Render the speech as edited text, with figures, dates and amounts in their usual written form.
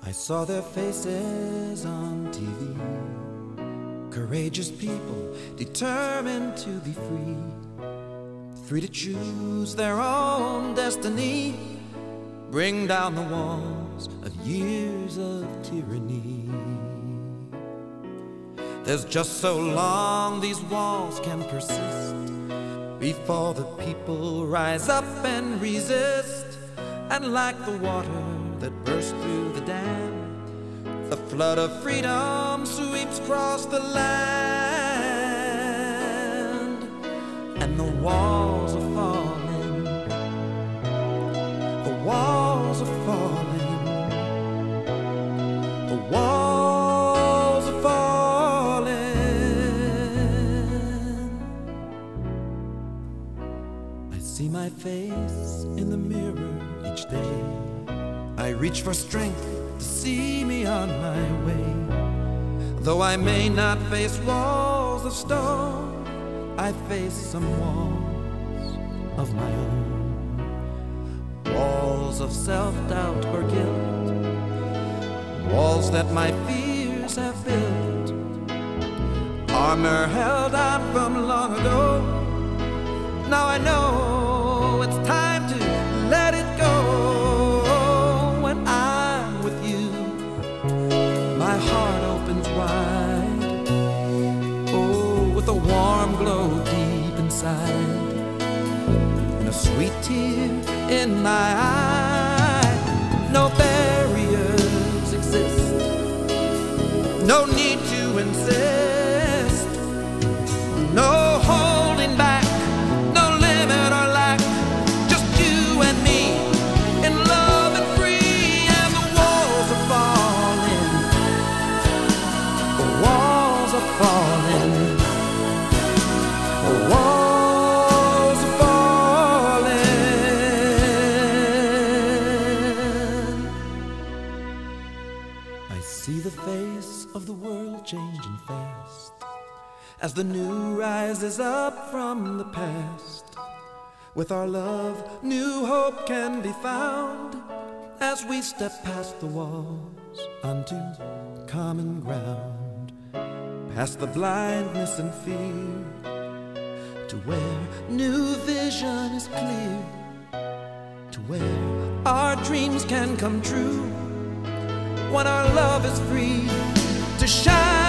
I saw their faces on TV, courageous people determined to be free, free to choose their own destiny, bring down the walls of years of tyranny. There's just so long these walls can persist before the people rise up and resist. And like the water that burst through the dam, the flood of freedom sweeps across the land. And the walls are falling, the walls are falling, the walls are falling. I see my face in the mirror each day. I reach for strength to see me on my way. Though I may not face walls of stone, I face some walls of my own. Walls of self-doubt or guilt, walls that my fears have built. Armor held on from long ago. Now I know it's time to let it go. When I'm with you, my heart opens wide, oh, with a warm glow deep inside, and a sweet tear in my eye. No barriers exist, no need to insist, no holding back, no limit or lack, just you and me in love and free. And the walls are falling, the walls are falling, the walls are falling. I see the face of the world changing fast as the new rises up from the past. With our love, new hope can be found as we step past the walls onto common ground, past the blindness and fear, to where new vision is clear, to where our dreams can come true, when our love is free to shine.